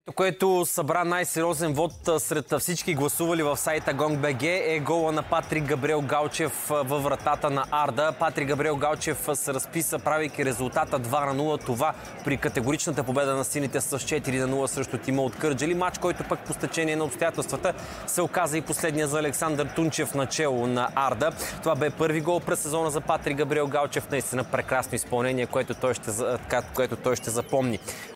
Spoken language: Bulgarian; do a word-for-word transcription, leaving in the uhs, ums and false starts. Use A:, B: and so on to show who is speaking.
A: Което събра най-сериозен вод сред всички гласували в сайта Gong.bg е гола на Патрик Габриел Галчев във вратата на Арда. Патрик Габриел Галчев се разписа, правейки резултата два на нула. Това при категоричната победа на сините с четири на нула срещу тима от Кърджали. Мач, който пък по стечение на обстоятелствата се оказа и последния за Александър Тунчев начело на Арда. Това бе първи гол през сезона за Патрик Габриел Галчев. Наистина прекрасно изпълнение, което той ще, което той ще запомни.